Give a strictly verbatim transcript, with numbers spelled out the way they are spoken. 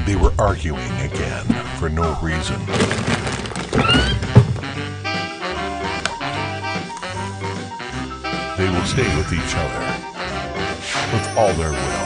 They were arguing again for no reason. They will stay with each other with all their will.